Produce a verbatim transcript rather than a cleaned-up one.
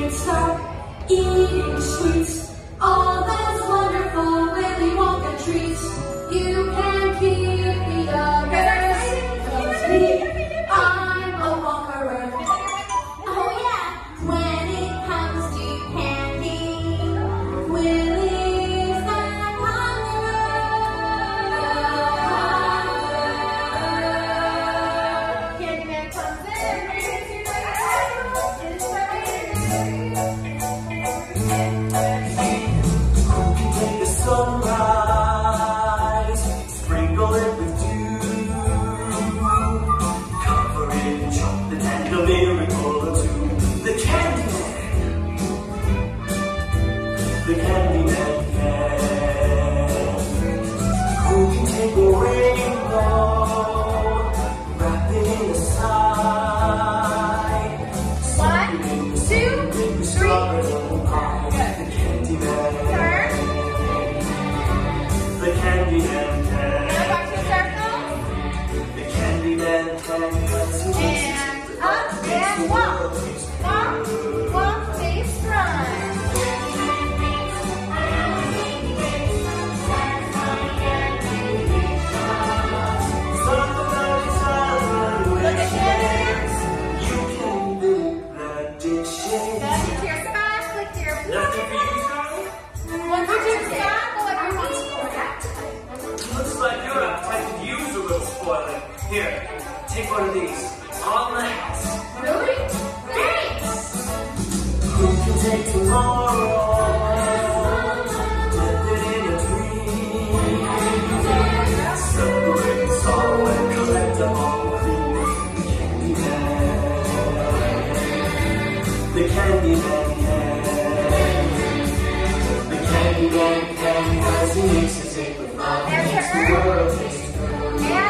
can't stop eating sweets. All that's wonderful, Willy Wonka treats. You can keep the others, 'cause me, I'm a Wonkerer. Oh yeah, when it comes to candy, Willy's the conqueror. Candyman comes in, brings you the Take the sunrise, sprinkle it with dew, cover it in chocolate and a miracle or two. The Candyman, the Candyman can. Who can take a rainbow, wrap it in a sigh? One, two, three. The Candyman can. Now back to circle. The Candyman can. And up and walk. Walk, walk, face, run. Look at Candyman. You can lick that dishes. Back into your spot. Click to your Nothing for you, Charlie? One, two, three, stop. Go like your feet. Looks like your appetite could use a little spoiling. Here, take one of these. On the house. Really? Thanks. Who can take tomorrow? Dip it in a dream. Separate the sorrow and collect them all clean. The Candyman. The Candyman can. The Candyman can. Cause he makes it take with love. There's Makes the her. world taste good. And